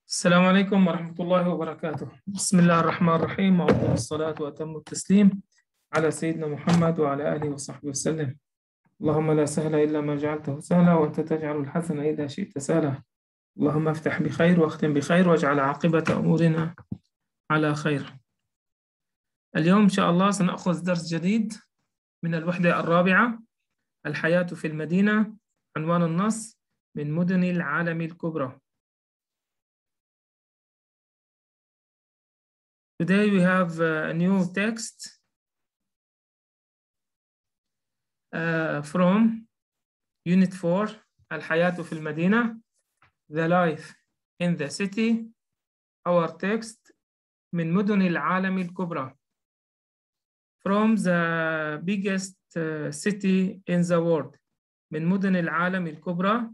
السلام عليكم ورحمة الله وبركاته. بسم الله الرحمن الرحيم، وأفضل الصلاة وأتم التسليم على سيدنا محمد وعلى آله وصحبه وسلم. اللهم لا سهل إلا ما جعلته سهلا، وأنت تجعل الحزن إذا شئت سهلا. اللهم افتح بخير واختم بخير واجعل عاقبة أمورنا على خير. اليوم إن شاء الله سنأخذ درس جديد من الوحدة الرابعة، الحياة في المدينة. عنوان النص: من مدن العالم الكبرى. Today we have a new text from Unit 4, الحياة في المدينة, The Life in the City. Our text: من مدن العالم الكبرى. From the biggest city in the world. من مدن العالم الكبرى.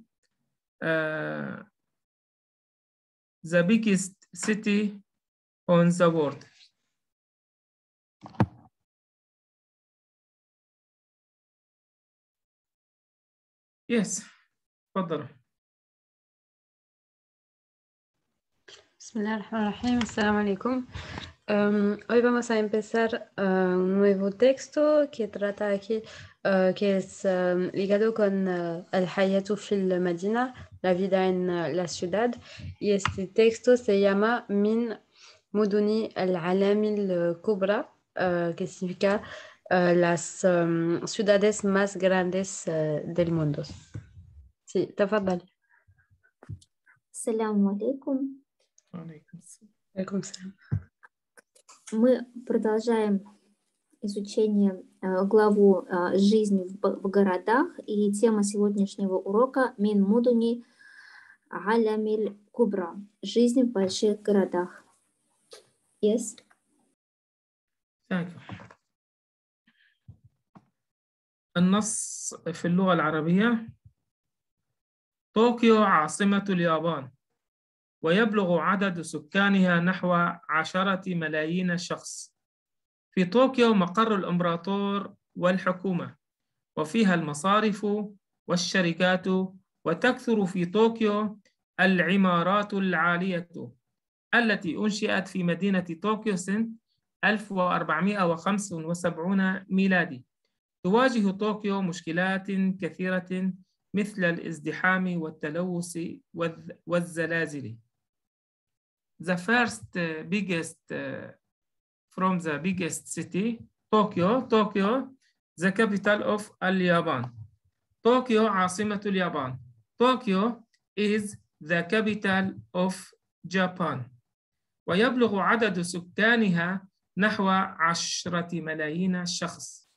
The biggest city on the world. Yes, تفضل. Bismillah ar-Rahman ar-Rahim. Assalamu alaikum. Hoy vamos a empezar un nuevo texto que trata aquí, que es ligado con el Hayatu fil Madina, la vida en la ciudad. Y este texto se llama Min Muduni al-Alami al-Kubra, que significa las ciudades más grandes del mundo. Sí, tafadal. Ассаляму алейкум. Алейкум салям. Мы продолжаем изучение главу «Жизнь в городах», и тема сегодняшнего урока «Мин мудуни алямиль кубра» – «Жизнь в больших городах». Yes? Thank you. النص في اللغة العربية: طوكيو عاصمة اليابان، ويبلغ عدد سكانها نحو 10 ملايين شخص. في طوكيو مقر الإمبراطور والحكومة، وفيها المصارف والشركات، وتكثر في طوكيو العمارات العالية التي أنشئت في مدينة طوكيو سنة 1475 ميلادي. تواجه طوكيو مشكلات كثيرة مثل الازدحام والتلوث والزلازل. The first biggest from the biggest city, Tokyo, the capital of اليابان. طوكيو عاصمة اليابان. Tokyo is the capital of Japan. ويبلغ عدد سكانها نحو 10 ملايين شخص.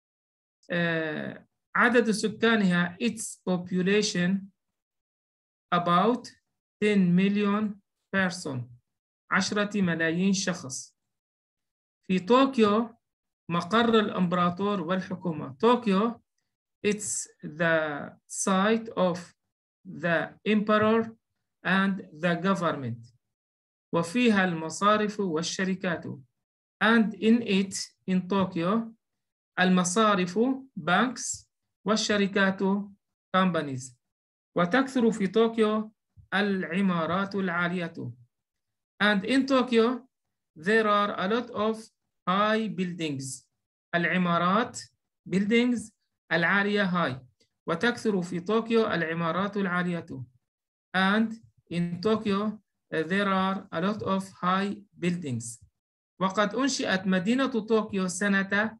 عدد سكانها, its population, about 10 million person, 10 ملايين شخص. في طوكيو مقر الإمبراطور والحكومة. طوكيو, it's the site of the emperor and the government. وفيها المصارف والشركات. And in it, in Tokyo, المصارف banks والشركات companies. وتكثر في طوكيو العمارات العالية. And in Tokyo there are a lot of high buildings. العمارات buildings العالية high. وتكثر في طوكيو العمارات العالية. And in Tokyo there are a lot of high buildings. وقد أنشئت مدينة طوكيو سنة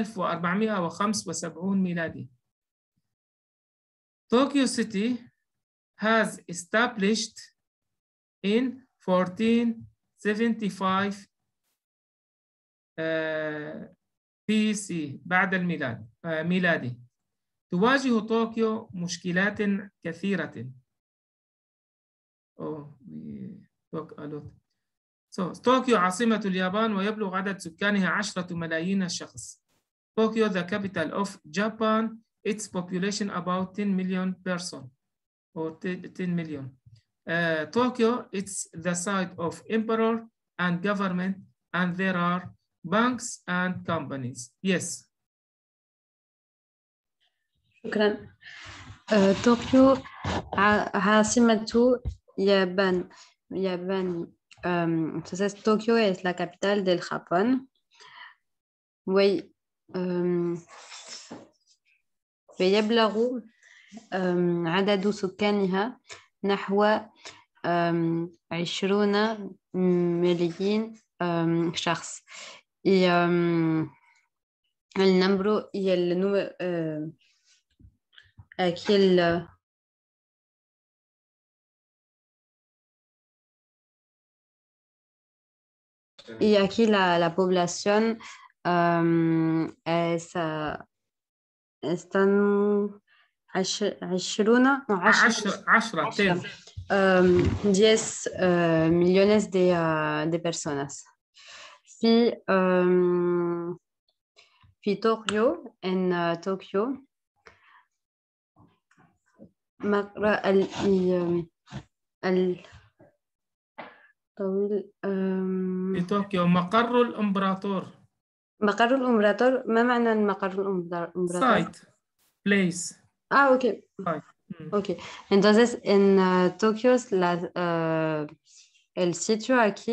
1475 ميلادي. Tokyo City has established in 1475 BC بعد الميلاد ميلادي. تواجه طوكيو مشكلات كثيرة. طوكيو عاصمة اليابان، ويبلغ عدد سكانها 10 ملايين شخص. Tokyo, the capital of Japan, its population about 10 million person, or 10 million. Tokyo, it's the site of emperor and government, and there are banks and companies. Yes. شكرا. طوكيو عاصمة اليابان، Yabani. Entonces, Tokio es la capital del Japón. ويبلغ عدد سكانها نحو 20 ملايين شخص. el número aquí y aquí la población están 10 millones de personas. في طوكيو en طوكيو في طوكيو مقر الإمبراطور. مقر الإمبراطور. ما معنى مقر الإمبراطور؟ Site, place. Ok. Ok. Entonces, en Tokio, el sitio aquí,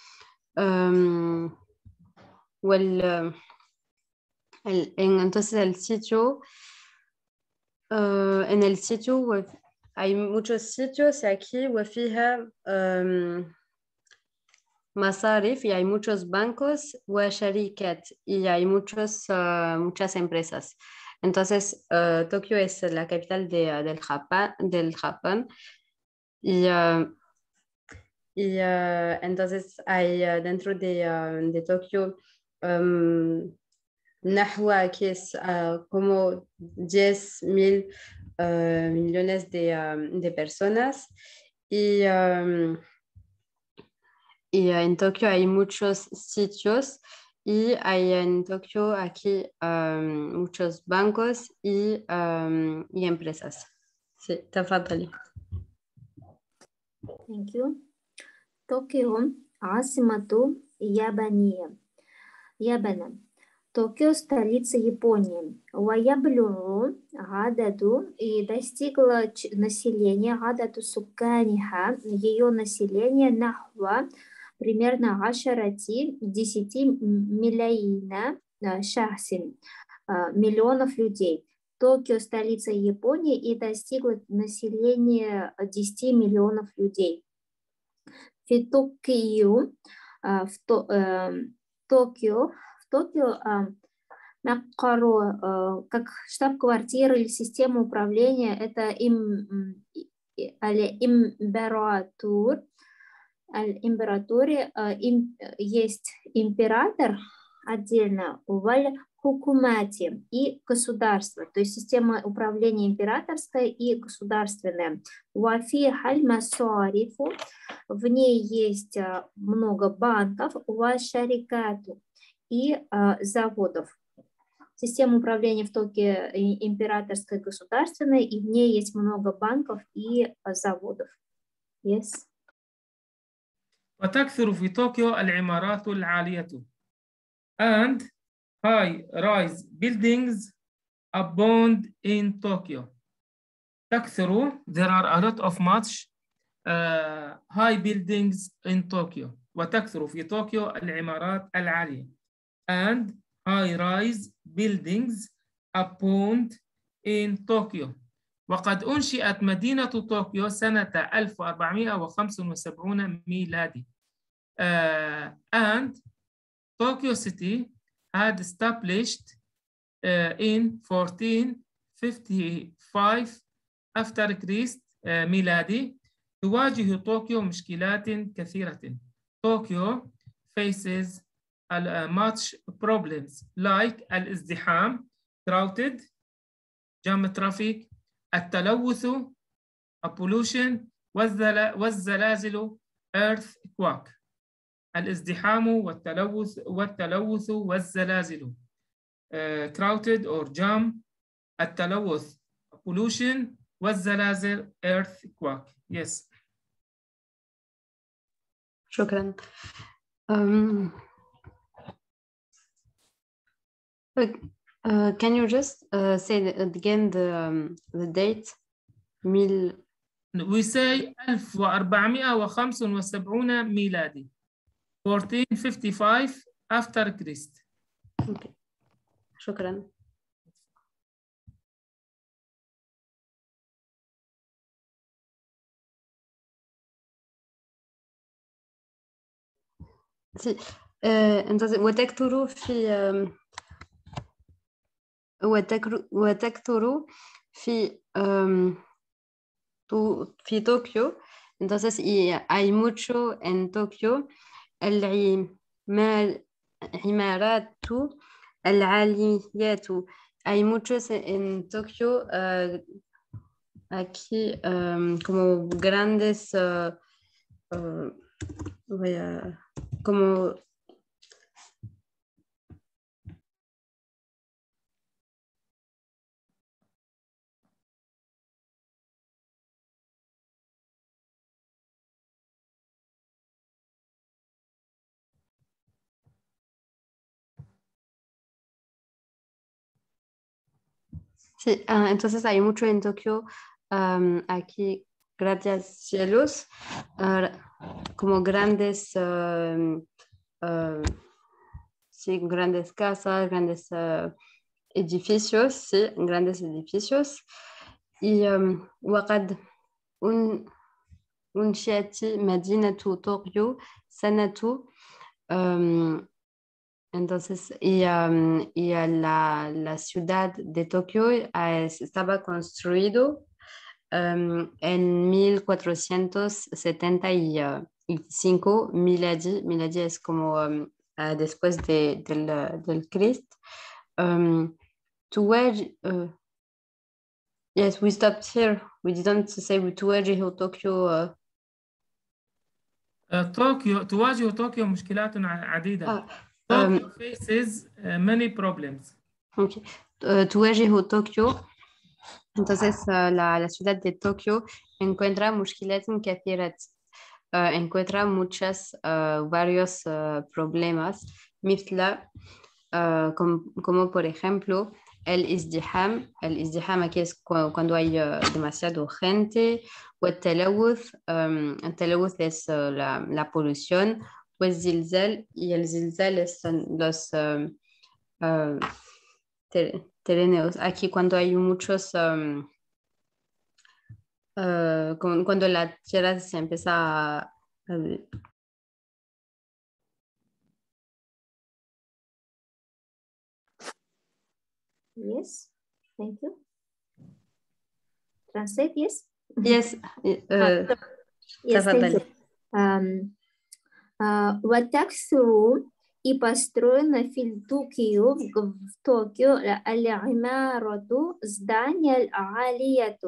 entonces el sitio, en el sitio hay muchos sitios aquí, وفيها مصارف, y hay muchos bancos, وشركات, y hay muchas empresas. Entonces, Tokio es la capital del Japón. Y entonces hay dentro de Tokio Nahua, que es como 10,000 millones de personas. Y en Tokio hay muchos sitios. Y hay en Tokio aquí muchos bancos y empresas. Sí, تفضلي. Thank you. طوكيو عاصمة يابان. طوكيو столица Японии. ويبلغ عدد и достигло население عدد سكانها, ее население نحو примерно 10 ملايين شخص, миллионов людей. Токио столица Японии и достигло население 10 миллионов людей. В Токио как штаб-квартира или система управления, это императоре есть император отдельно, хукумати и государство, то есть система управления императорская и государственная. Уафи халь-масуарифу, в ней есть много банков, уашарикату и заводов. Система управления в Токио императорская, государственная, и в ней есть много банков и заводов. Yes. وتكثر في طوكيو العمارات العالية and high-rise buildings abound in Tokyo. تكثر, there are a lot of much high buildings in Tokyo. وتكثر في طوكيو العمارات العالية and high-rise buildings abound in Tokyo. وقد أنشئت مدينة طوكيو سنة 1475 ميلادي. And Tokyo City had established in 1455 after Christ ميلادي. تواجه طوكيو مشكلات كثيرة. Tokyo faces much problems like الازدحام crowded, jam traffic, التلوث pollution, والزلازل earthquake. الازدحام والتلوث والزلازل crowded or jam, التلوث pollution, والزلازل earthquake. Yes. شكرا. Can you just say again the date? we say 1475 ميلادي 1455 after Christ. Okay. شكرا. Sí. Entonces وتكثر في طوكيو. Entonces hay mucho en Tokio العمارات العاليات. Hay muchos en Tokio aquí como grandes como sí, entonces hay mucho en Tokio aquí, gracias cielos, como grandes sí, grandes casas, grandes edificios, sí, grandes edificios. Y وقد أنشئت مدينة طوكيو سنة entonces la ciudad de Tokio estaba construido en 1475 miladi. Miladi es como después del Cristo. Yes, we stopped here. We didn't say تواجه طوكيو. طوكيو تواجه طوكيو مشكلات عديدة. Tokyo faces many problems. Okay. تواجه طوكيو. Entonces la ciudad de Tokio encuentra مشكلات كثيرة. Encuentra varios problemas مثل como por ejemplo el ازدحام aquí es cuando hay demasiado gente والتلوث. التلوث es la polución والزلزال y el زلزال son los terrenos aquí cuando hay muchos cuando la tierra se empieza a Yes, thank you. Translate, yes? Yes. Yes, thank you. وتكثر и построена в Токио العمارة здания العالية.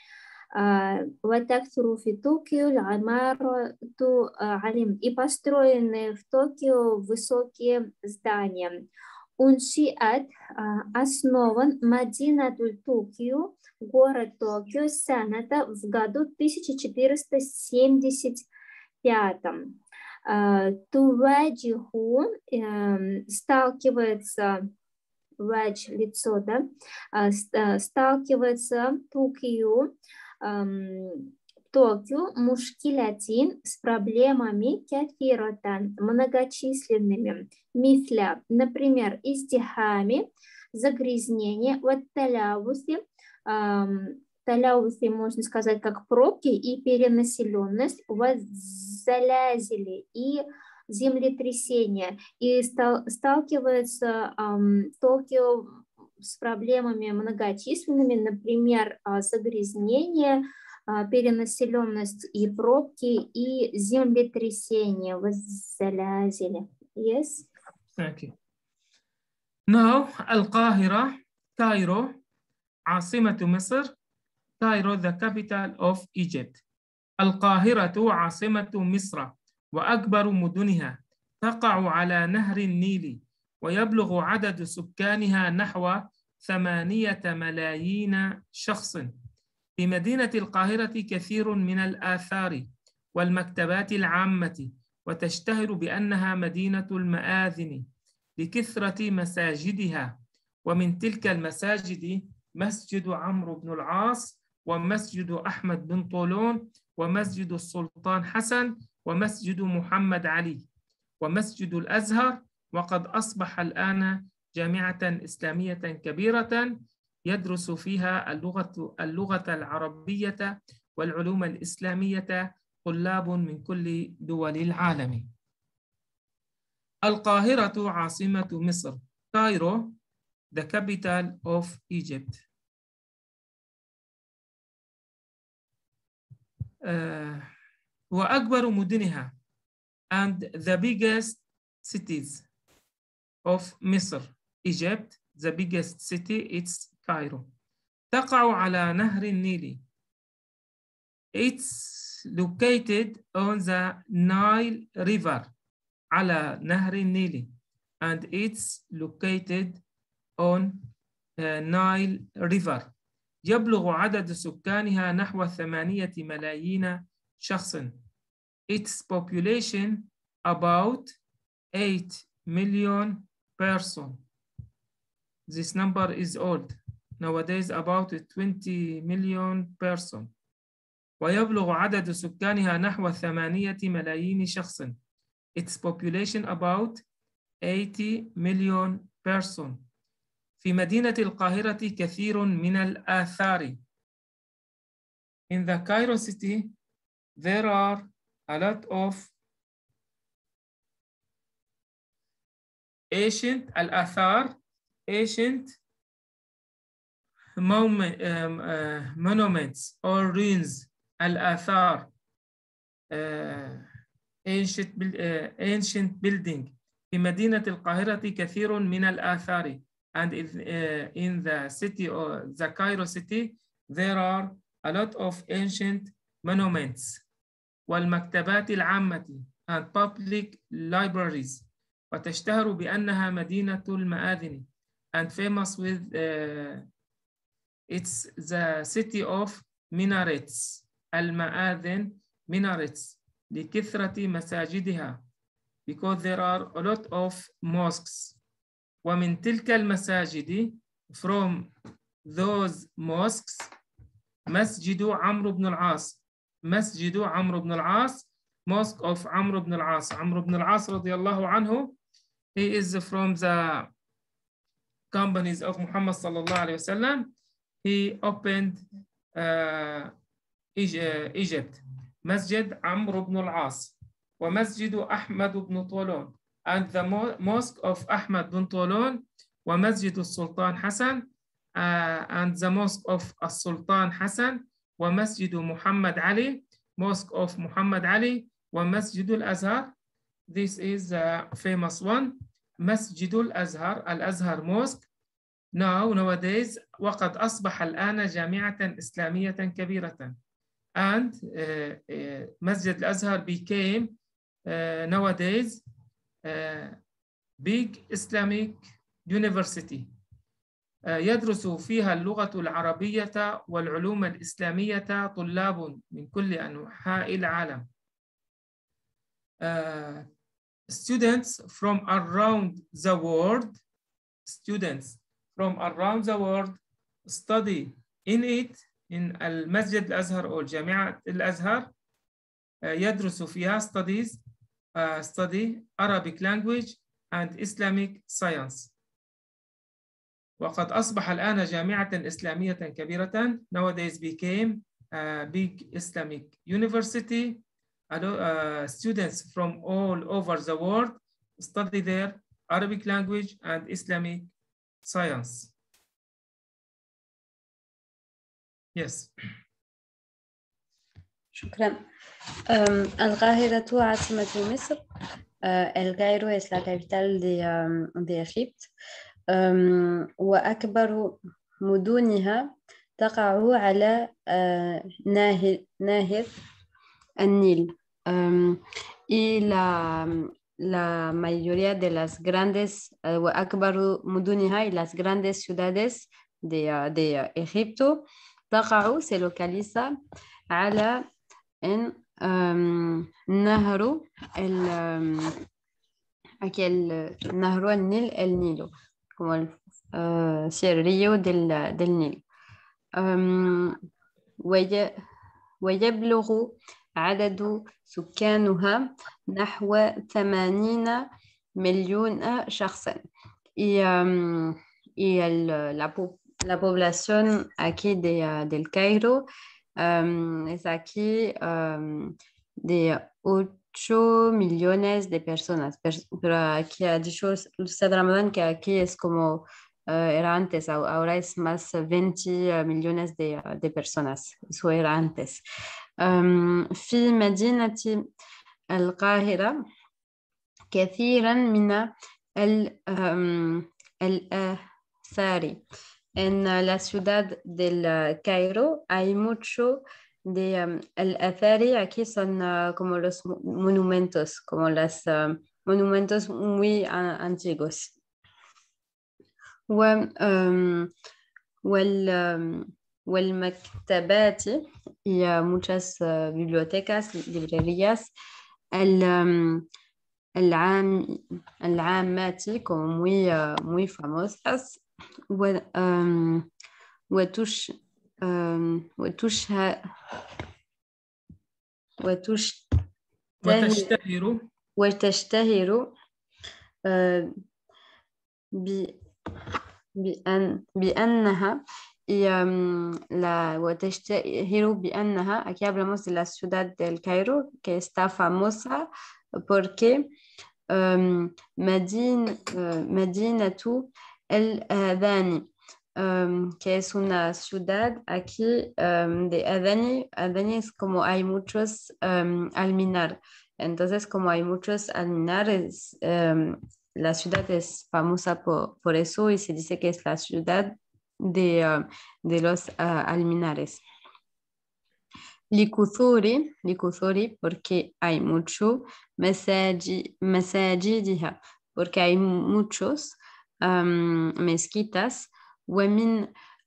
وتكثر في طوكيو العمارة عالية и построены в Токио высокие здания. أنشئت основан Мадинатуль Токио, город Токио, в году 1475. Туваджиху сталкивается, вадж лицо, да, сталкивается Токио мушкилятин с проблемами кафиротан, многочисленными. Мифля, например, издихами, загрязнение, вот талявуси, талявуси можно сказать как пробки и перенаселенность, вот залязили и землетрясения. И сталкивается Токио с проблемами многочисленными, например, загрязнение, перенаселенность и пробки и землетрясения. Залязили. Yes. Thank you. Now, القاهرة, Cairo, عاصمة مصر. Cairo, the capital of Egypt. القاهرة عاصمة مصر وأكبر مدنها، تقع على نهر النيل، ويبلغ عدد سكانها نحو 8 ملايين شخص. في مدينة القاهرة كثير من الآثار والمكتبات العامة، وتشتهر بأنها مدينة المآذن لكثرة مساجدها، ومن تلك المساجد مسجد عمرو بن العاص ومسجد أحمد بن طولون ومسجد السلطان حسن ومسجد محمد علي ومسجد الأزهر، وقد أصبح الآن جامعة إسلامية كبيرة يدرس فيها اللغة العربية والعلوم الإسلامية طلاب من كل دول العالم. القاهرة عاصمة مصر. Cairo, the capital of Egypt. وأكبر مدنها and the biggest cities of مصر. Egypt, the biggest city, it's Cairo. تقع على نهر النيل. It's located on the Nile River. على نهر النيل. And it's located on Nile River. يبلغ عدد سكانها نحو 8 ملايين شخص. Its population about 8 million person. This number is old. Nowadays about 20 million person. ويبلغ عدد سكانها نحو 8 ملايين شخص. Its population about 80 million person. في مدينة القاهرة كثير من الآثار. In the Cairo city, there are a lot of ancient الآثار, ancient monuments or ruins. الآثار, ancient building. في مدينة القاهرة كثير من الآثار. And in the city or the Cairo city, there are a lot of ancient monuments. والمكتبات العامة and public libraries. وتشتهر بأنها مدينة المآذن and famous with it's the city of minarets. المآذن minarets لكثرة مساجدها because there are a lot of mosques. ومن تلك المساجد from those mosques مسجد عمرو بن العاص. مسجد عمرو بن العاص, mosque of عمرو بن العاص. عمرو بن العاص رضي الله عنه, he is from the companies of Muhammad sallallahu alayhi wa sallam. He opened Egypt. مسجد عمرو بن العاص ومسجد أحمد بن طولون and the mosque of Ahmad bin Tolon ومسجد السلطان حسن and the mosque of السلطان حسن ومسجد محمد علي, mosque of Muhammad Ali ومسجد الأزهر. This is a famous one. مسجد الأزهر, الأزهر mosque. Nowadays وقد أصبح الآن جامعة إسلامية كبيرة. And مسجد الأزهر became nowadays big Islamic university. يدرس فيها اللغة العربية والعلوم الإسلامية طلاب من كل أنحاء العالم. Students from around the world study in it, in المسجد الأزهر أو جامعة الأزهر. يدرس فيها study Arabic language and Islamic science. وقد أصبح الآن جامعة إسلامية كبيرة. Nowadays became a big Islamic university. Students from all over the world study there Arabic language and Islamic science. Yes. شكرا. القاهرة عاصمة مصر. El Cairo es la capital de Egipto. وأكبر مدنها تقع على نهر النيل. Y la mayoría de las grandes وأكبر مدنها y las grandes ciudades de Egipto تقع, se localiza على نهر نهر النيل, el Nilo, como el río del Nilo. ويبلغ عدد سكانها نحو 80 مليون شخصا. La población aquí del Cairo es aquí de 8 millones de personas. Pero aquí ha dicho Ustad Ramadan que aquí es como era antes, ahora es más 20 millones de personas. Eso era antes. في مدينة القاهرة كثيرا من الآثار. En la ciudad del Cairo hay mucho de el-athari. Aquí son como los monumentos, como los monumentos muy antiguos. والمكتبات, y muchas bibliotecas, librerías, العامات, como muy famosas. وتشتهر بأنها وتشتهر بأنها, aquí hablamos de la ciudad del Cairo, que está famosa porque مدينة الأذان, que es una ciudad aquí de Adani. Adani es como hay muchos alminar. Entonces, como hay muchos alminares, la ciudad es famosa por eso, y se dice que es la ciudad de los alminares. لكثور, porque hay mucho. مساجدها, porque hay muchos mezquitas. ومن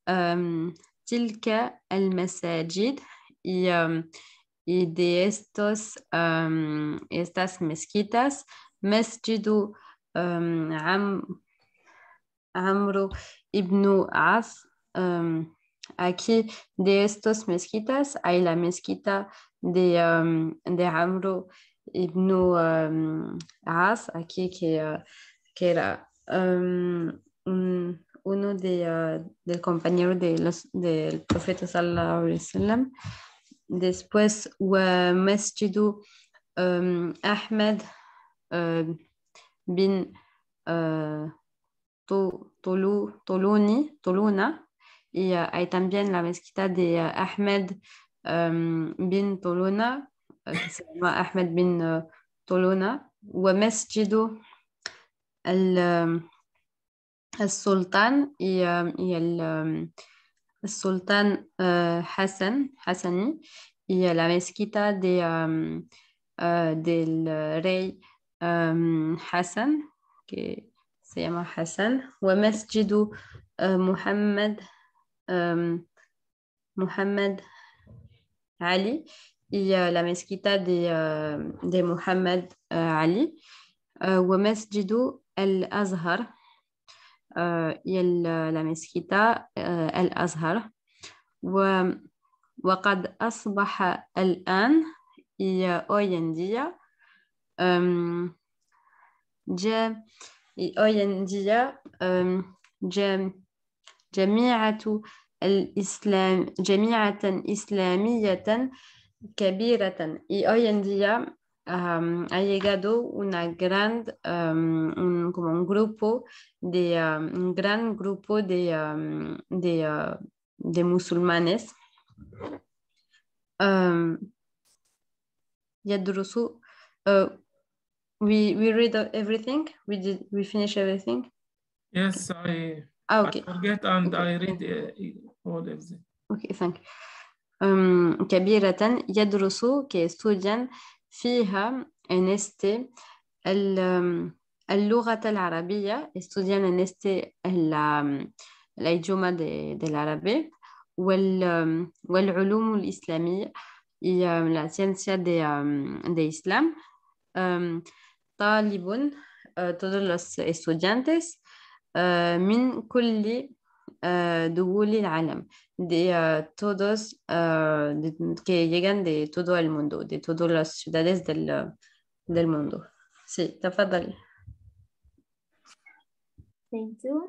تلك المساجد, y de estas mezquitas, مسجد عمرو ibn As. Aquí de estos mezquitas hay la mezquita de Amr ibn As, aquí que era uno del compañero del profeta sallallahu alaihi wasallam. Después Masjidu Ahmed bin Toluna, y hay también la mezquita de Ahmed bin Toluna, que se llama Ahmed bin Toluna. ومسجد السلطان, y السلطان حسني, y la mezquita del rey Hassan, que se llama Hassan. ومسجد Muhammad Ali, y la mezquita de Muhammad Ali. ومسجد الأزهر, y la mezquita الأزهر. وقد أصبح الآن, y hoy en día, جميعة إسلامية كبيرة, y hoy en día ha llegado una gran como un grupo un gran grupo de musulmanes. يدرسوا. We read everything. We finish everything. Yes, I Okay. forget and Okay. I read all of them. Okay, thank you. كبيرة يدرسوا, que estudian فيها en este اللغة العربية, estudian en este الإجومة del árabe, والعلوم الإسلامية, y la ciencia de Islam. طالب, todos los estudiantes, من كل دول العالم, de todos, que llegan de todo el mundo, de todas las ciudades del mundo. Sí, تفضلي. Thank you.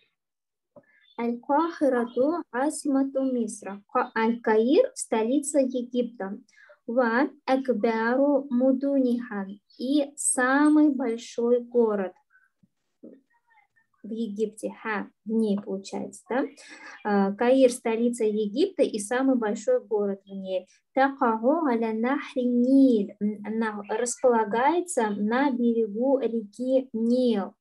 Аль-Кахирату асмату Мисра. Аль-Каир – столица Египта. Ва акбару мудуниха. И самый большой город в Египте. В ней получается, да? Каир – столица Египта и самый большой город в ней. Такаху аля нахри Ниль. Располагается на берегу реки Нил.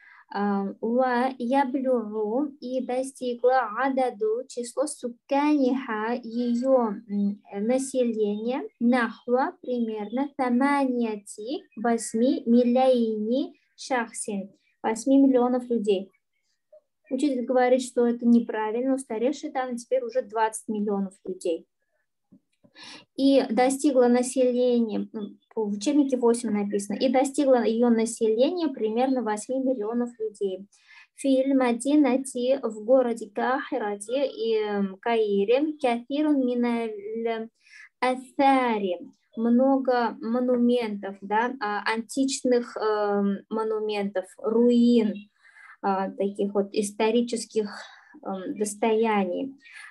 Яблюгу и достигла ададу число сукканиха ее населения нахва примерно 8 миллионов шахсин, 8 миллионов людей. Учитель говорит, что это неправильно, устаревший там теперь уже 20 миллионов людей. И достигло население, в учебнике 8 написано, и достигло ее население примерно 8 миллионов людей. Филь Мадинати в городе Кахирате и Каире, Кафирун Миналь Аthари, много монументов, да, античных монументов, руин, таких вот исторических достояний.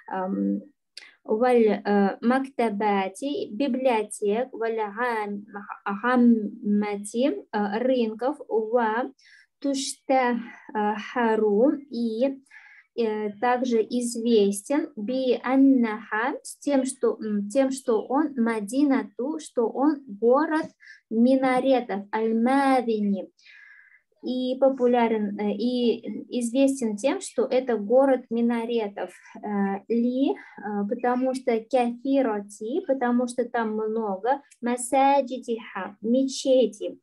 Валь-мактабати, библиотек, валь-гаммати, рынков, ва-туштахару, и также известен би-аннаха, тем, что он Мадинату, что он город минаретов, аль-мавини, и популярен, и известен тем, что это город минаретов. Потому что кафироти, потому что там много масаджидиха, мечети.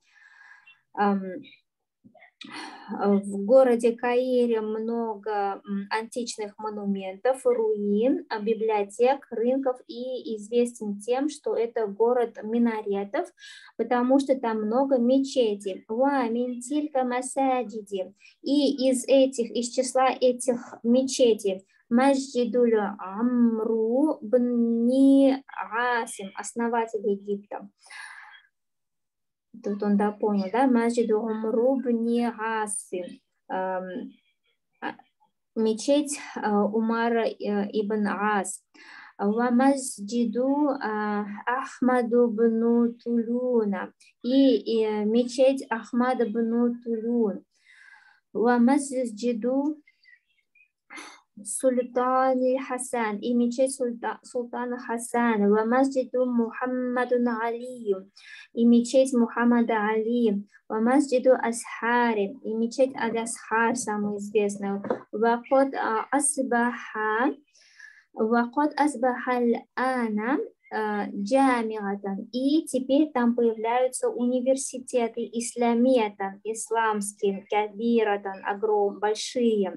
В городе Каире много античных монументов, руин, библиотек, рынков, и известен тем, что это город минаретов, потому что там много мечетей. Минтилька масаджиди. И из числа этих мечетей Масджидуль Амру бни Асим, основатель Египта. Тут он дополнил, да, Масджиду Умру бни Асим, мечеть Умара ибн Ас. Ва Масджиду Ахмаду бну Тулюна, и мечеть Ахмада бну Тулюн. Ва Масджиду Султани Хасан, и мечеть Султана Хасана. Ва Масджиду Мухаммаду Али, и мечеть Мухаммада Али. Ва Масджиду Асхари, и мечеть Аль-Асхар, самая известная. Вакот Асбаха Аль-Ана Джамиатан, и теперь там появляются университеты исламиятан, исламские, кабиратан, огромные, большие.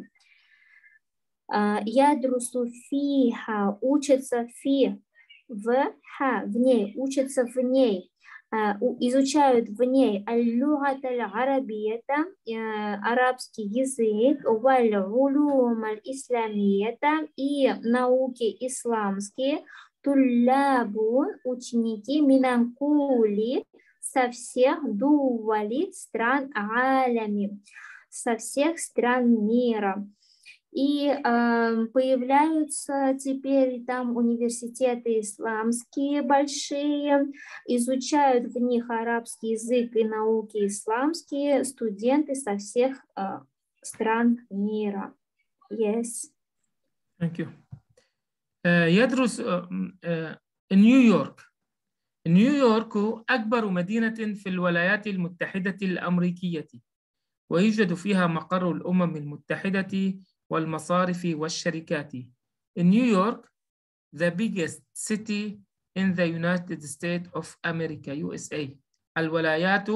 Ядрусу фиха, учатся в ней, учатся в ней, изучают в ней аль-лугат аль-арабията, арабский язык, валь-улум аль-исламията, и науки исламские, туллабун, ученики, минанкули, со всех дували стран алями, со всех стран мира. И появляются теперь там университеты исламские большие, изучают в них арабский язык и науки исламские студенты со всех стран мира. Yes. Thank you. يدرس نيويورك. نيويورك أكبر مدينة في الولايات المتحدة الأمريكية، ويوجد فيها مقر الأمم المتحدة والمصارف والشركات. In New York, the biggest city in the United States of America, USA. الولايات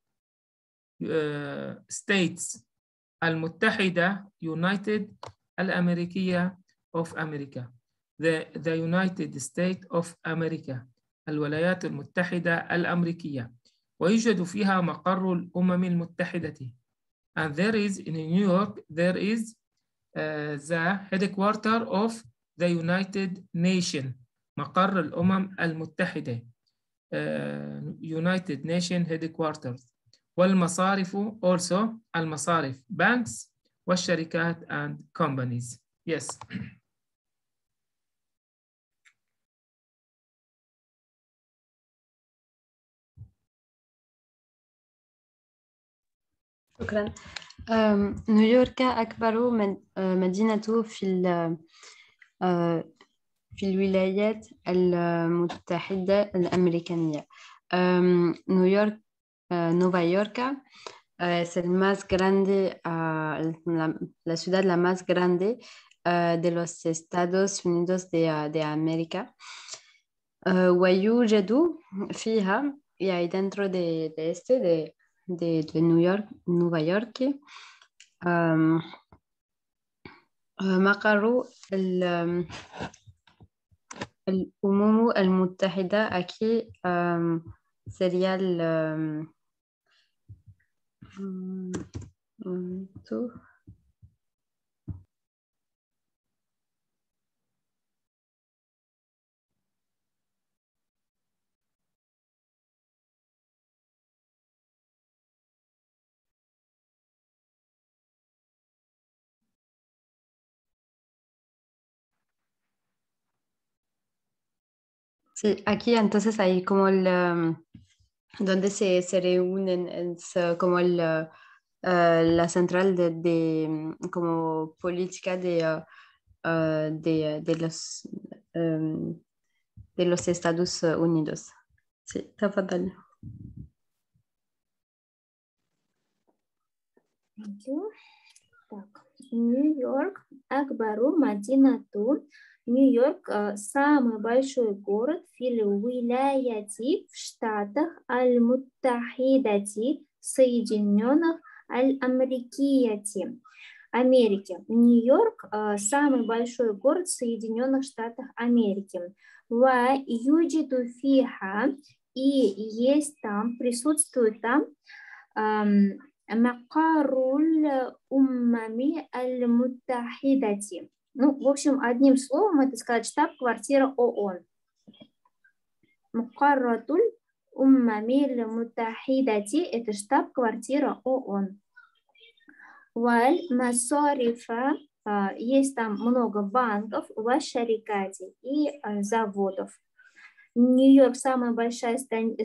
States المتحدة United الأمريكية of America. The United States of America. الولايات المتحدة الأمريكية. ويوجد فيها مقر الأمم المتحدة. And there is in New York, there is the headquarters of the United Nations مقر الأمم المتحدة United Nations Headquarters والمصارف also المصارف banks والشركات and companies. Yes. شكرا. نيويورك أكبر مدينة في الولايات المتحدة الأمريكية. Nueva York es el más grande, la ciudad la más grande de los Estados Unidos de América. ويوجد فيها يعني dentro de Nueva York مقر الأمم المتحدة. Aquí sería el Sí, aquí entonces hay como donde se reúnen, es como la central como política de los Estados Unidos. Sí, تفضل. Thank you. Так, Нью-Йорк, Акбару, Мадинату. Нью-Йорк – самый большой город в вилаяти в Штатах Аль-Муттахидати, Соединенных Аль-Америкияти, Америки. Нью-Йорк – самый большой город в Соединенных Штатах Америки. Ва юджиду фиха, и есть там, присутствует там Макаруль Уммами Аль-Муттахидати. Ну, в общем, одним словом, это сказать штаб-квартира ООН. Макаруль Уммами Аль-Муттахидати – это штаб-квартира ООН. Валь Масарифа – есть там много банков, Вашарикати и заводов. Нью-Йорк самый большой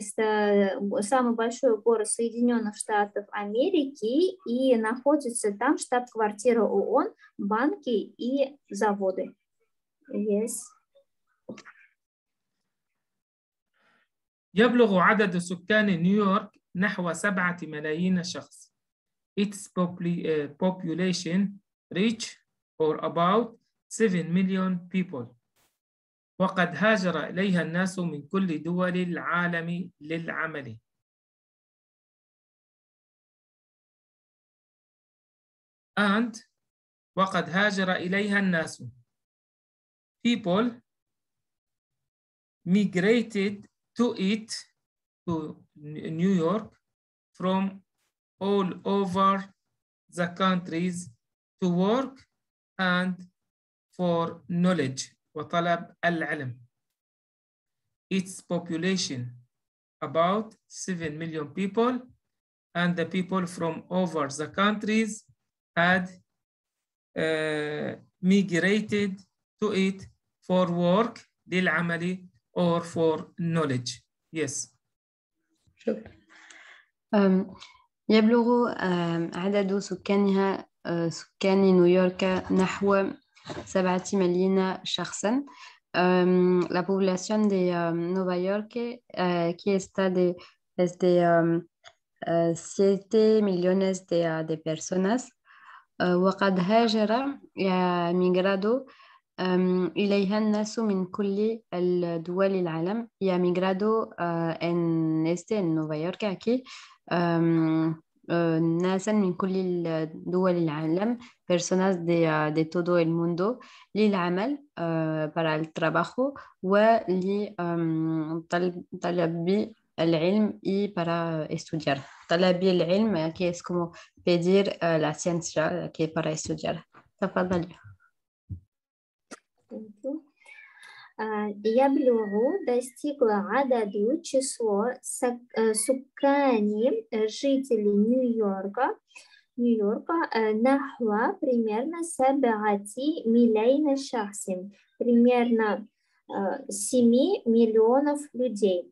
город Соединенных Штатов Америки, и находится там штаб-квартира ООН, банки и заводы. Yes. يبلغ عدد سكان نيويورك نحو 7 ملايين شخص. Its population reach or about 7 million people. وقد هاجر إليها الناس من كل دول العالم للعمل. And وقد هاجر إليها الناس. People migrated to New York from all over the countries to work and for knowledge. وطلب العلم. Its population about 7 million people, and the people from over the countries had migrated to it for work للعمل or for knowledge. Yes. شكرا. يبلغ عدد سكان نيويورك نحو 7 ملايين شخصا. La población de Nueva York qui está de 7 millones de personas. وقد هاجر migrado إليها الناس من كل الدول العالم. migrado en Nueva York aquí ناسا من كل دول العالم, personas de todo el mundo, للعمل para el trabajo ولطلب العلم y para estudiar. طلب العلم que es como pedir la ciencia que para estudiar. تفضل. Thank you. достигло число суккани жителей Нью-Йорка нахва примерно 7 миллионов шахсим, примерно 7 миллионов людей.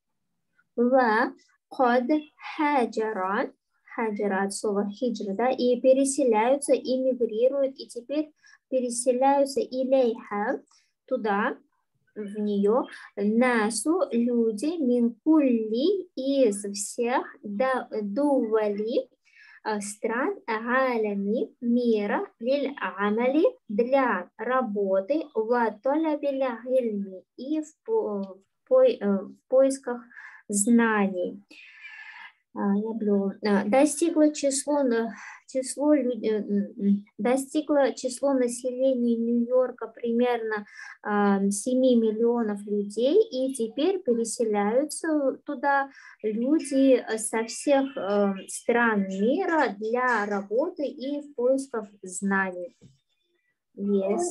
Код хаджара от слова хиджра, да, и переселяются, иммигрируют, и теперь переселяются илейха, туда, в нее, насу, люди, минкулли, из всех дували стран галями мира, лиль амали, для работы, ватолябиля гильми, и в поисках знаний. Достигло число населения Нью-Йорка примерно 7 миллионов людей, и теперь переселяются туда люди со всех стран мира для работы и в поисках знаний. Yes.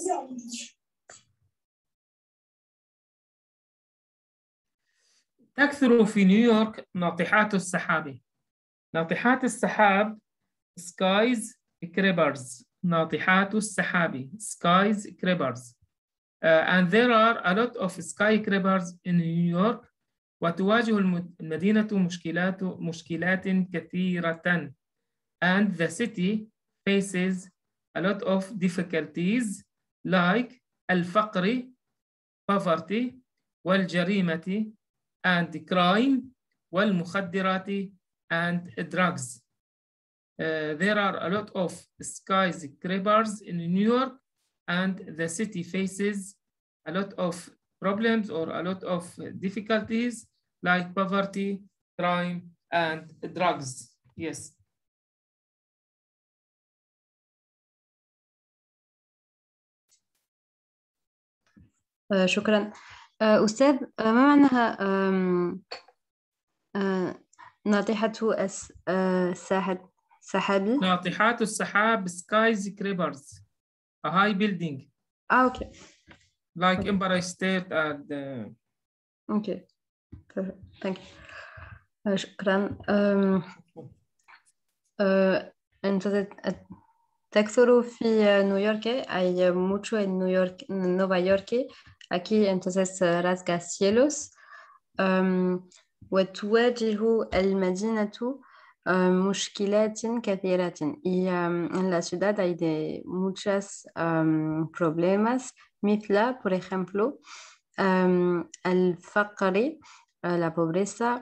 تكثر في نيويورك ناطحات السحاب. ناطحات السحاب skies creepers. ناطحات السحاب skies creepers. And there are a lot of skyscrapers in New York. وتواجه المدينة مشكلات كثيرة. And the city faces a lot of difficulties like الفقر poverty والجريمة and crime والمخدرات and drugs. There are a lot of skyscrapers in New York, and the city faces a lot of problems or a lot of difficulties like poverty, crime, and drugs. Yes. شكرا. أستاذ، ما معناها ناطحة السحاب؟ ناطحات السحاب skyscrapers, a high building. Okay. Like Empire State and. Okay. Perfect. Thank you. شكرا. Entonces, تكثر في نيويورك، hay mucho en Nueva York. Aquí entonces rascacielos. وتواجه المدينة مشكلات كثيرة. Y en la ciudad hay de muchas problemas مثل, por ejemplo, الفقر, la pobreza,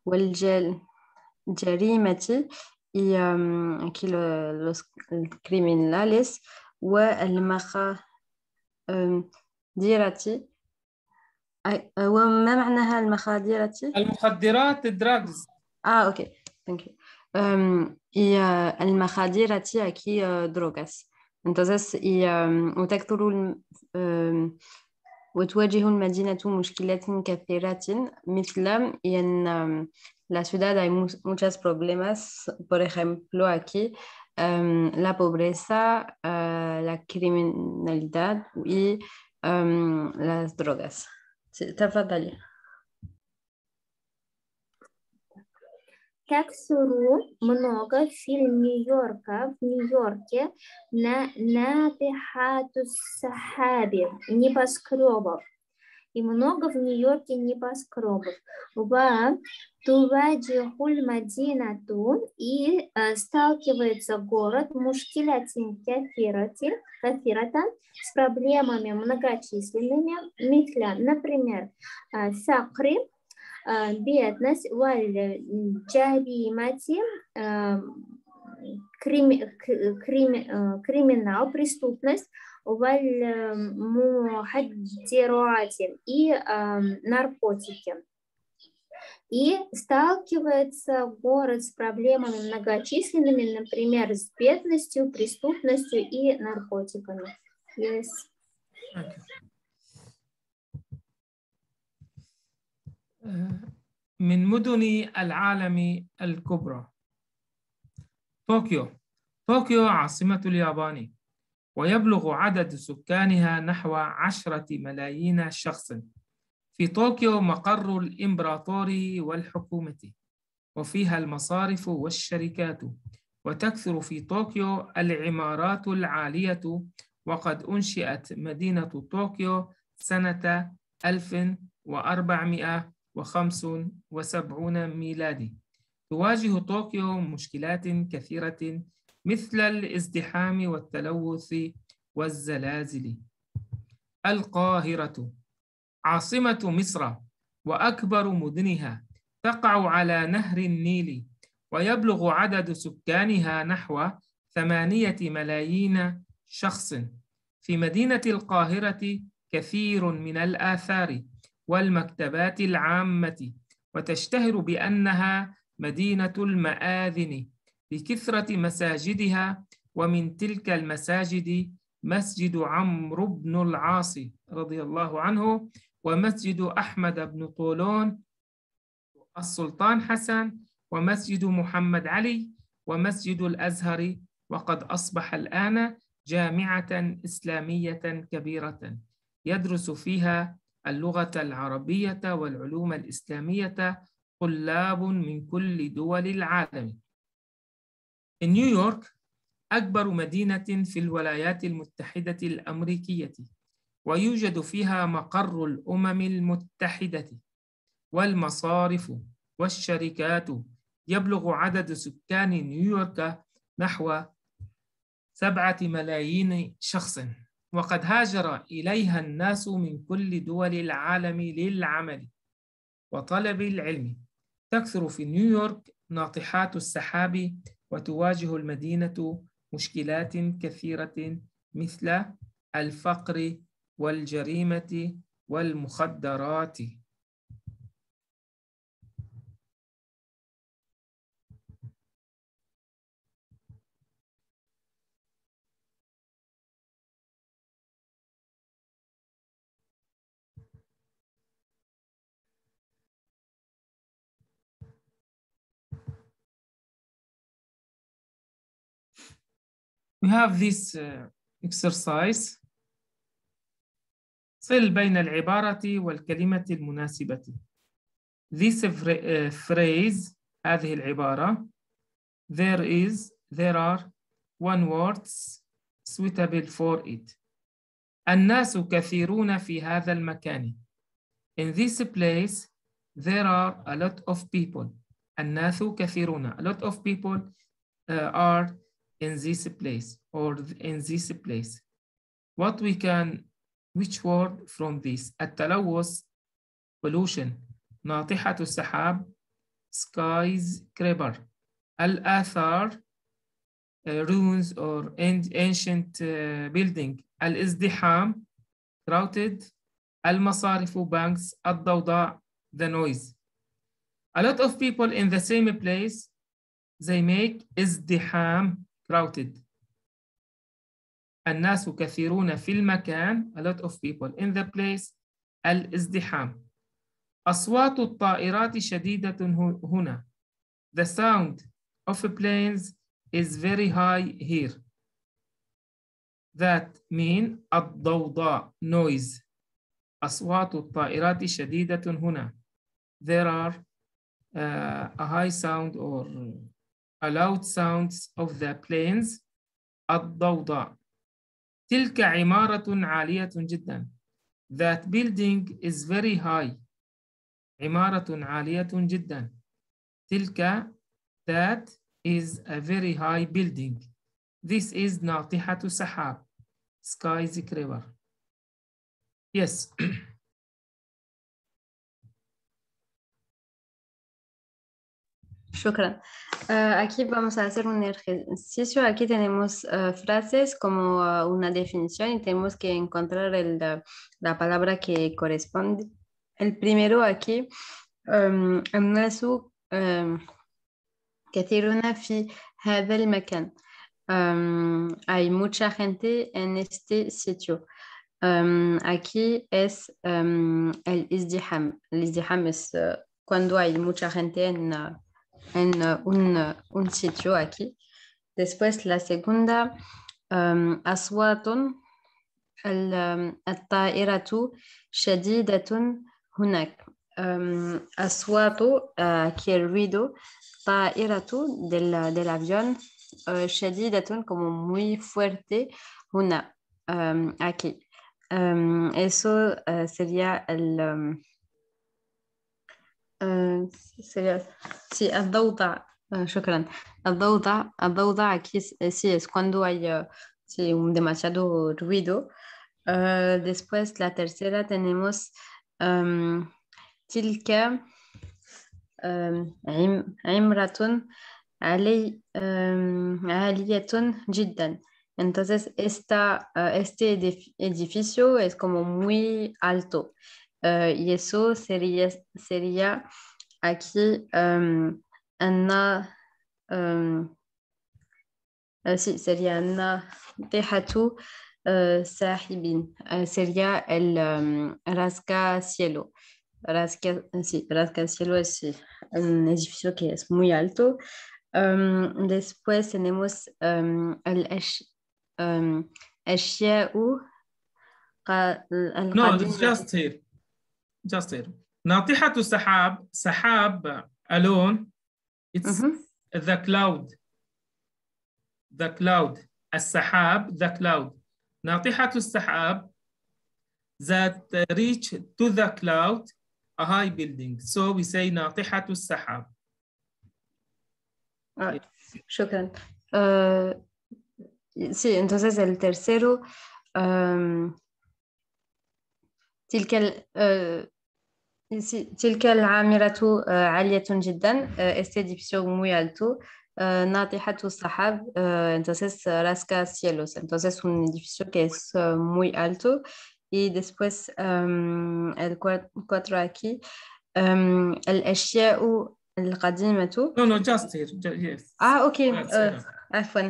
والجريمة, y aquí los criminales, والمخدرات. وما معناها المخدرات؟ المخدرات drugs. اوكي, thank you. y المخدرات aquí drogas. Entonces, وتكثر وتواجه المدينة مشكلات كثيرة مثل en la ciudad hay muchos problemas, por ejemplo aquí la pobreza, la criminalidad y las drogas. تفضلي. تكثر много в Нью-Йорке ناطحات السحاب, небоскребов. И много в Нью-Йорке небоскребов. وتواجه المدينة, и сталкивается город مشكلة كثيرة с проблемами многочисленными, например, فقر, бедность, والجريمة, криминал, преступность, والمخدرات, и наркотики. И сталкивается город с проблемами многочисленными, например, с бедностью, преступностью и наркотиками. Yes. Okay. من مدن العالم الكبرى. طوكيو. طوكيو عاصمة اليابان. ويبلغ عدد سكانها نحو 10 ملايين شخص. في طوكيو مقر الإمبراطوري والحكومة، وفيها المصارف والشركات، وتكثر في طوكيو العمارات العالية. وقد أنشئت مدينة طوكيو سنة 1475 ميلادي. تواجه طوكيو مشكلات كثيرة مثل الازدحام والتلوث والزلازل. القاهرة عاصمة مصر وأكبر مدنها، تقع على نهر النيل، ويبلغ عدد سكانها نحو 8 ملايين شخص. في مدينة القاهرة كثير من الآثار والمكتبات العامة، وتشتهر بأنها مدينة المآذن لكثرة مساجدها. ومن تلك المساجد مسجد عمرو بن العاص رضي الله عنه، ومسجد أحمد بن طولون، السلطان حسن، ومسجد محمد علي، ومسجد الأزهر. وقد أصبح الآن جامعة إسلامية كبيرة يدرس فيها اللغة العربية والعلوم الإسلامية طلاب من كل دول العالم. نيويورك أكبر مدينة في الولايات المتحدة الأمريكية، ويوجد فيها مقر الأمم المتحدة والمصارف والشركات. يبلغ عدد سكان نيويورك نحو 7 ملايين شخص، وقد هاجر إليها الناس من كل دول العالم للعمل وطلب العلم. تكثر في نيويورك ناطحات السحاب، وتواجه المدينة مشكلات كثيرة مثل الفقر والجريمة والمخدرات. We have this exercise. صل بين العبارة والكلمة المناسبة. This phrase، هذه العبارة، there is، there are one words suitable for it. الناس كثيرون في هذا المكان. In this place there are a lot of people. الناس كثيرون. A lot of people are in this place or in this place. What we can, which word from this؟ التلوث pollution، ناطحة السحاب skyscraper، الآثار ruins or ancient building، الازدحام crowded، المصارف banks، الضوضاء the noise. A lot of people in the same place they make ازدحام crowded. الناس كثيرون في المكان a lot of people in the place الازدحام. أصوات الطائرات شديدة هنا. The sound of planes is very high here. That mean الضوضاء noise. أصوات الطائرات شديدة هنا. There are a high sound or a loud sounds of the planes. الضوضاء. تلك عمارة عالية جدا. That building is very high. عمارة عالية جدا. تلك that is a very high building. This is ناطحة سحاب skyscraper. Yes. Shukran. Aquí vamos a hacer un ejercicio. Aquí tenemos frases como una definición y tenemos que encontrar la palabra que corresponde. El primero aquí, الناس كثيرون في هذا المكان. Hay mucha gente en este sitio. Aquí es el ازدحام. El ازدحام es cuando hay mucha gente en un sitio aquí. Después la segunda, أصوات الطائرة شديدة هناك. أصوات que el ruido طائرة del avión شديدة como muy fuerte هنا aquí. Eso sería el sería sí الضوضاء. شكرا. الضوضاء aquí sí es cuando hay sí, demasiado ruido. Después la tercera tenemos تلك عمرة عالية جدا. Entonces, este edificio es como muy alto. Y eso sería aquí sí, sería ناطحة ساحب. Sería el rascacielos. Sí, rascacielos es un edificio que es muy alto. Después tenemos الأشياء No, it's just here. Just here. ناطحة السحاب, سحاب alone, it's the cloud. The cloud. السحاب, the cloud. ناطحة السحاب that reach to the cloud, a high building. So we say ناطحة السحاب. شكرا. Sí, entonces el tercero تلك العامرة عالية جدا. Este edificio muy alto. ناطحة السحاب, entonces rascacielos. Entonces un edificio que es muy alto. Y después el cuatro aquí الأشياء القديمة. No, just here. Yes. Okay. عفوا.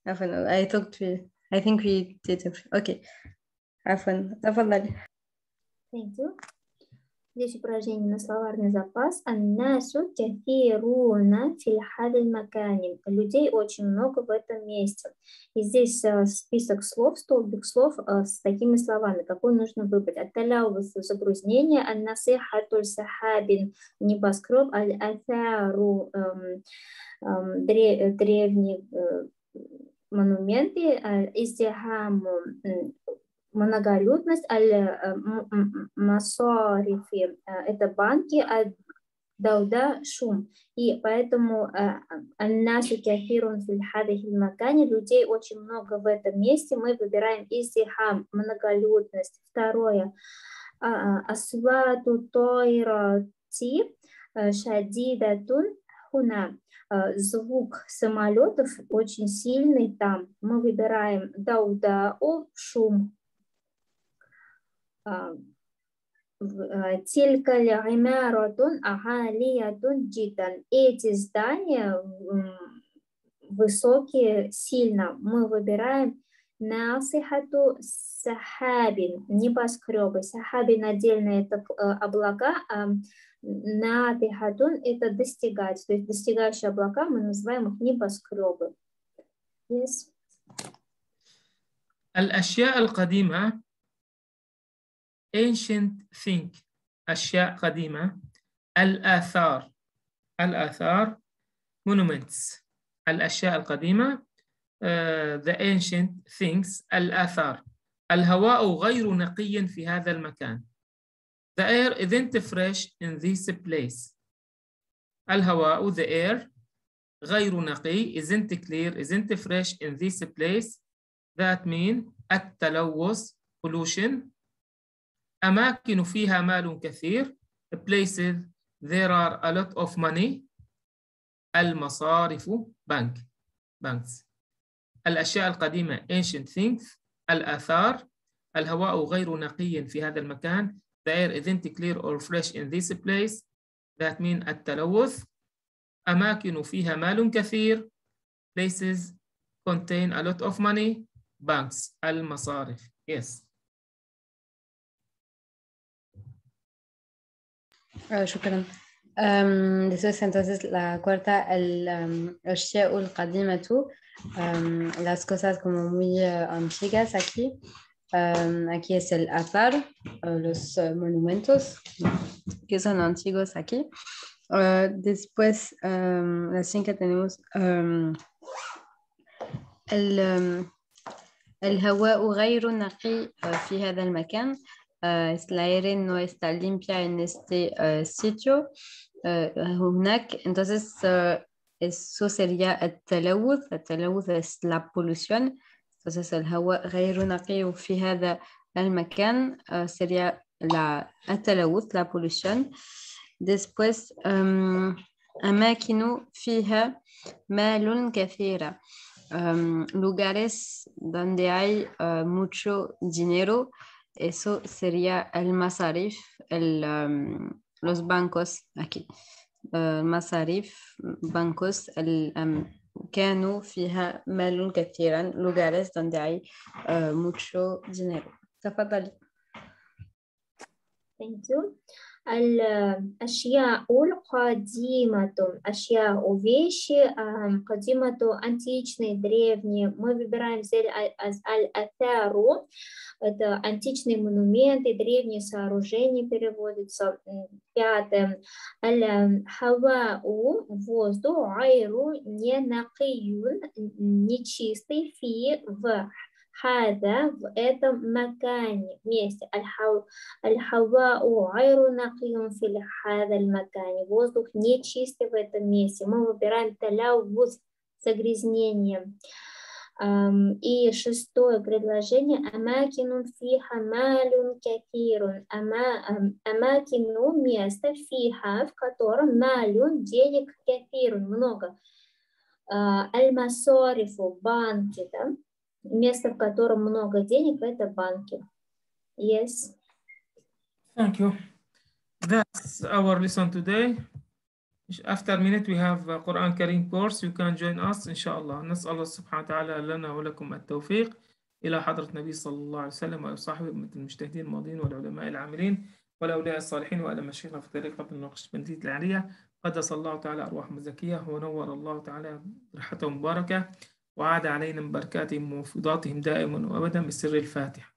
I think we did it. Okay. عفوا. تفضل. Thank you. Здесь упражнение на словарный запас. Аннасу кафируна фи хадаль макани. Людей очень много в этом месте. И здесь список слов, столбик слов с такими словами. Какой нужно выбрать? Ат-таляувус — загрязнение, ан-насихатуль сахабин — небоскреб, аль-атару древние монументы, издихаму многолюдность, аль-масарифи — это банки, аль-дауда — шум. И поэтому аль-насу кафирун фил хадихил макани, людей очень много в этом месте. Мы выбираем издихам — многолюдность. Второе — асвату тойрати шадидатун хуна. Звук самолетов очень сильный там. Мы выбираем даудау — шум. Тилька л'имаратун агалиятун джидан. Эти здания высокие сильно. Мы выбираем насихату сахабин — небоскребы. Сахабин отдельно — это облака, а натихатун — это достигать. То есть достигающие облака, мы называем их небоскребы. Yes. الأشياء القديمة ancient thing. أشياء قديمة. الآثار monuments. الأشياء القديمة the ancient things. الآثار. الهواء غير نقي في هذا المكان. The air isn't fresh in this place. الهواء the air غير نقي isn't clear isn't fresh in this place. That means التلوث pollution. أماكن فيها مال كثير places there are a lot of money. المصارف banks. الأشياء القديمة ancient things. الآثار. الهواء غير نقي في هذا المكان. The air isn't clear or fresh in this place. That means التلوث. أماكن فيها مال كثير places contain a lot of money. Banks. المصارف. Yes. شكرا. Después entonces la cuarta الأشياء القديمة las cosas como muy antiguas aquí. Aquí es el athar, los monumentos que son antiguos aquí. Después, la siguiente tenemos الهواء غير نقي في هذا المكان. El aire no está limpia en este sitio. هناك. Entonces, eso sería التلوث. التلوث es la polución. Entonces, الهواء غير نقي في هذا المكان sería التلوث, la polución. Después, أماكن فيها مال كثيرة. Lugares donde hay mucho dinero, eso sería el masarif, los bancos aquí. masarif, bancos, كانوا فيها مال كثيرا, lugares donde hay mucho dinero. تفضلي. Thank you. الأشياء القديمة. أشياء вещи قديمة античные, древние. Мы выбираем здесь аль-атару. Это античные монументы, древние сооружения переводится. Пятое. Аль-хавау, воздух, айру, ненакиюн, нечистый, фи, в هذا в этом макане, месте. Аль-хавау гайру накиюн фи هذا المكان. Воздух нечистый в этом месте. Мы выбираем талявуз, загрязнение. И шестое предложение. Амакину фиха малюн кафирун. Амакину место фиха, в котором малюн денег кафирун, много. Аль-масорифу, банки, да? Место, в котором много денег, это банки. Yes. Thank you. That's our lesson today. After a minute we have a Quran Kareem course. You can join us إن شاء الله. نسأل الله سبحانه وتعالى لنا ولكم التوفيق إلى حضرة النبي صلى الله عليه وسلم وصحبه مثل المجتهدين الماضين والعلماء العاملين والأولياء الصالحين وعلى مشايخنا في طريقة النقشبندية العالية. قدس الله تعالى أرواحهم الزكية ونور الله تعالى ريحتهم مباركة وعاد علينا من بركاتهم وفضاتهم دائما وأبدا بسر الفاتحة.